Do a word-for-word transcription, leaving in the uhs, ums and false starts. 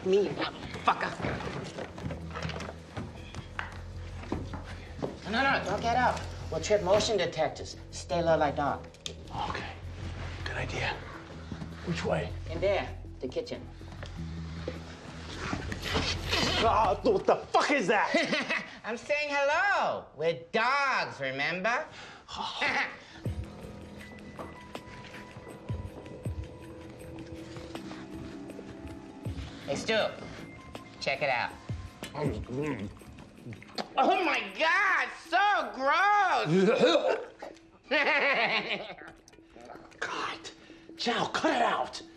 like me, fucker. No, no, don't get up. We'll trip motion detectors. Stay low like dog. Okay, good idea. Which way? In there, the kitchen. Oh, what the fuck is that? I'm saying hello. We're dogs, remember? Oh. Hey, Stu, check it out. Oh my God, so gross! God, Chow, cut it out.